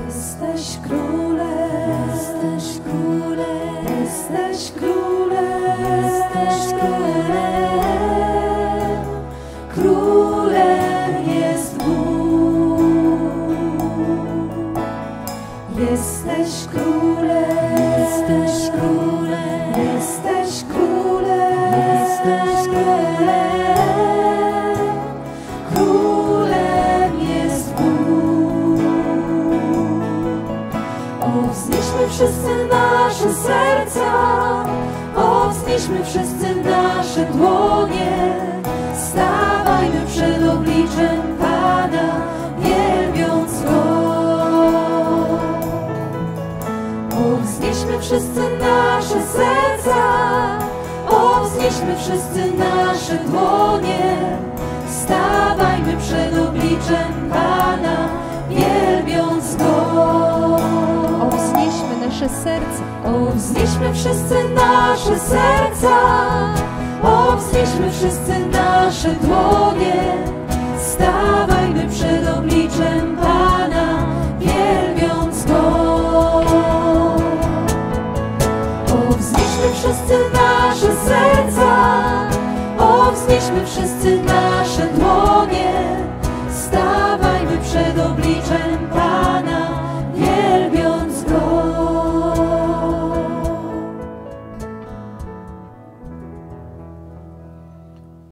Jesteś królem, jesteś królem, jesteś królem, jesteś królem. Królem jest Bóg. Jesteś królem, jesteś królem, jesteś królem, jesteś królem. Królem jest Bóg. O, wznieśmy wszyscy nasze serca, o, wznieśmy wszyscy nasze dłonie. Stawajmy przed obliczem Pana, wielbiąc Go. O, wznieśmy wszyscy nasze serca, o, wznieśmy wszyscy nasze dłonie. Stawajmy przed obliczem Pana, wielbiąc Go. O, wznieśmy nasze serca, O, wznieśmy wszyscy nasze serca, o, wznieśmy wszyscy nasze dłonie. Stawajmy przed obliczem Pana, wielbiąc Go. O, wznieśmy wszyscy nasze serca, o, wznieśmy wszyscy nasze